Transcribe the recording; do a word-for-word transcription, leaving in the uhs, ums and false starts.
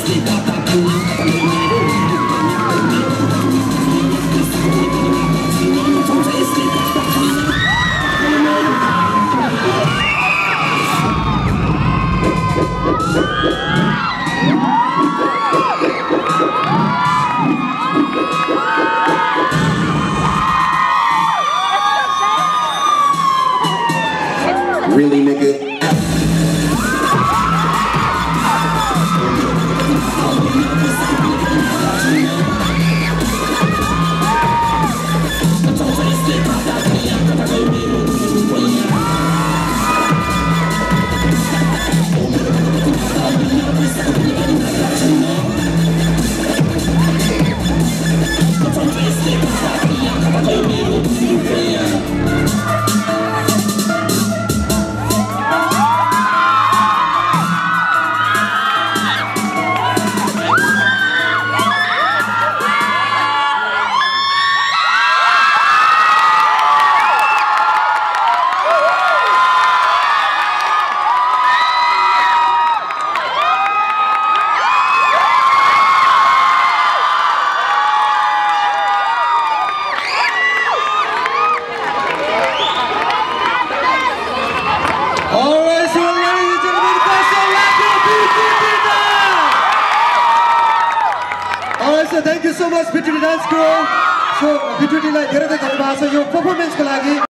Really, nigga? Alright, so ladies and gentlemen, first of all, B T T dance! Alright, so thank you so much, B T T dance crew. So, B T T लाई धेरै धेरै धन्यवाद छ यो परफर्मेन्सको लागि।